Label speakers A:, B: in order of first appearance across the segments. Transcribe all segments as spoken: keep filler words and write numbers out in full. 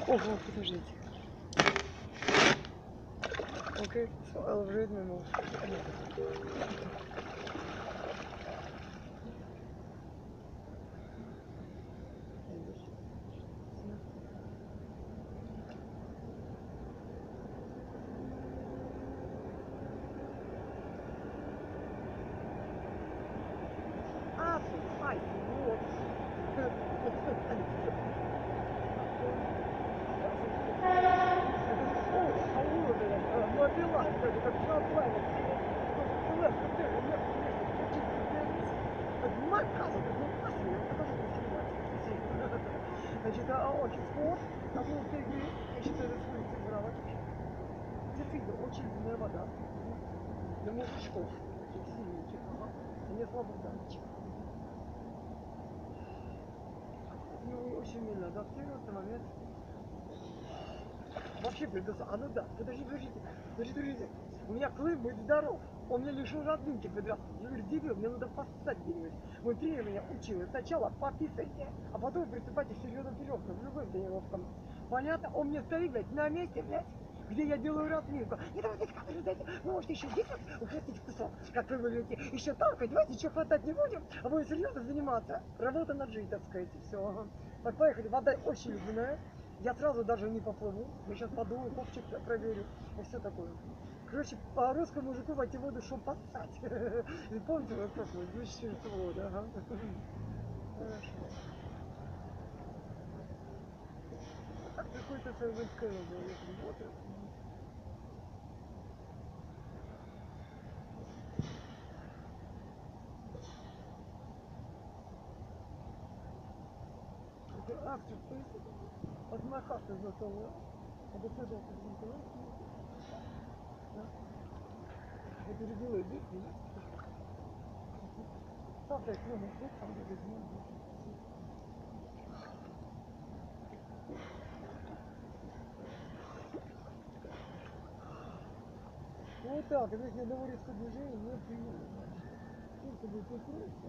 A: Ого, подождите. Окей, so I'll read my mouth. А, слушай, вот. Значит, а очень спорт, а вот Сергей, я считаю, это свой цифровой. Действительно, очень длинная вода. Для мужичков, таких сильненьких, ага. Не слабых дамочек. Ну, очень медленно адаптироваться, момент. Вообще придется. А ну да, подожди, подождите, подожди, подождите. У меня Клым, будь здоров. Он мне лишил родинки подряд. Я говорю, дебил, мне надо поссать где-нибудь. Мой тренер меня учил. Сначала пописайте, а потом приступайте к серьезным тренировкам, любым тренировкам. Понятно? Он мне стоит, блядь, на месте, блядь, где я делаю разминку. Не давайте камеру, дайте. Вы можете еще здесь вот ухватить кусок, как вы выглядите. Еще так, давайте еще хватать не будем, а будем серьезно заниматься. Работа на джи, так сказать, и все. Так, поехали. Вода очень ледяная. Я сразу даже не поплыву. Я сейчас подумаю, копчик проверю. И все такое. Короче, по русскому мужику войти в воду, чтобы поссать. И помните, вот как вот, две тысячи четвёртого года, ага. Хорошо. А какой-то советское было, если работает. Это актер, то есть, от Махата готовы. А до этого это регулы идут, правда, их много слов, там где вот так, если одного резкого движения не приемлемо. Сколько будет устроиться?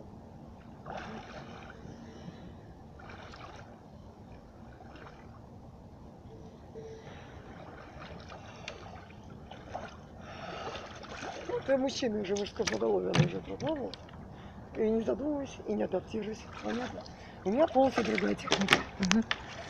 A: Это мужчина уже мужское поголовье, она уже проплавал. И не задумываюсь, и не адаптируюсь. Понятно? У меня полностью другая техника. Угу.